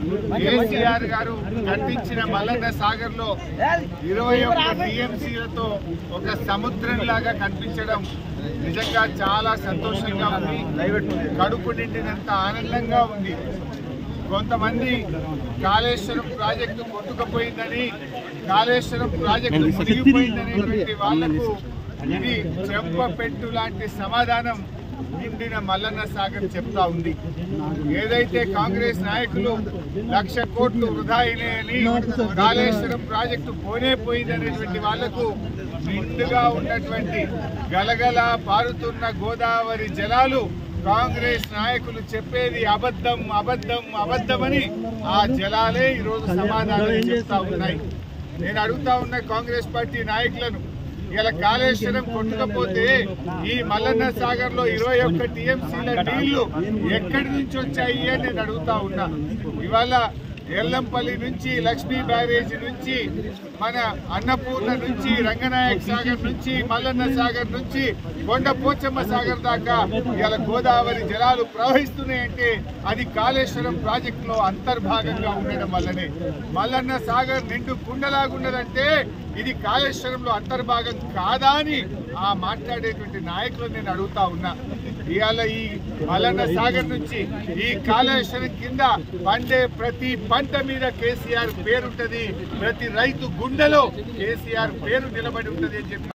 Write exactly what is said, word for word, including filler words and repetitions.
కేసీఆర్ గారు కట్టించిన మల్లన్న సాగర్ లో ఇరవై ఒక్క టీఎంసీలతో ఒక సముద్రం లాగా కనిపించడం నిజంగా చాలా సంతోషంగా ఉంది. కడుపు నిండినంత ఆనందంగా ఉంది. కొంతమంది కాళేశ్వరం ప్రాజెక్టు కొట్టుకుపోయిందని, కాళేశ్వరం ప్రాజెక్టు మునిగిపోయిందనేటువంటి వాళ్లకు ఇది చెంపపెట్టు లాంటి సమాధానం నిండిన మల్లన్న సాగర్ చెప్తా ఉంది. ఏదైతే కాంగ్రెస్ నాయకులు లక్ష కోట్లు వృధా అయినాయని కాళేశ్వరం ప్రాజెక్టు పోనే పోయిందనేటువంటి వాళ్లకు నిండుగా ఉన్నటువంటి గలగల పారుతున్న గోదావరి జలాలు కాంగ్రెస్ నాయకులు చెప్పేది అబద్ధం అబద్ధం అబద్ధమని ఆ జలాలే ఈరోజు సమాధానం చెప్తా ఉన్నాయి. నేను అడుగుతా ఉన్న కాంగ్రెస్ పార్టీ నాయకులను, ఇలా కాళేశ్వరం కొట్టుకపోతే ఈ మల్లన్న సాగర్ లో ఇరవై ఒక్క టీఎంసీల నీళ్లు ఎక్కడి నుంచి వచ్చాయి అని నేను అడుగుతా ఉన్నా. ఇవాళ ఎల్లంపల్లి నుంచి, లక్ష్మీ బ్యారేజీ నుంచి, మన అన్నపూర్ణ నుంచి, రంగనాయక్ సాగర్ నుంచి, మల్లన్న సాగర్ నుంచి కొండ పోచమ్మ సాగర్ దాకా ఇలా గోదావరి జలాలు ప్రవహిస్తున్నాయంటే అది కాళేశ్వరం ప్రాజెక్టు లో అంతర్భాగంగా ఉండడం వల్లనే. మల్లన్న సాగర్ నిండు కుండలాగున్నదంటే ఇది కాళేశ్వరంలో అంతర్భాగం కాదా అని ఆ మాట్లాడేటువంటి నాయకులు నేను అడుగుతా ఉన్నా. ఇవాళ ఈ మల్లన్న సాగర్ నుంచి ఈ కాళేశ్వరం కింద పండే ప్రతి పంట మీద కేసీఆర్ పేరుంటది, ప్రతి రైతు గుండెలో కేసీఆర్ పేరు నిలబడి ఉంటది అని చెప్పి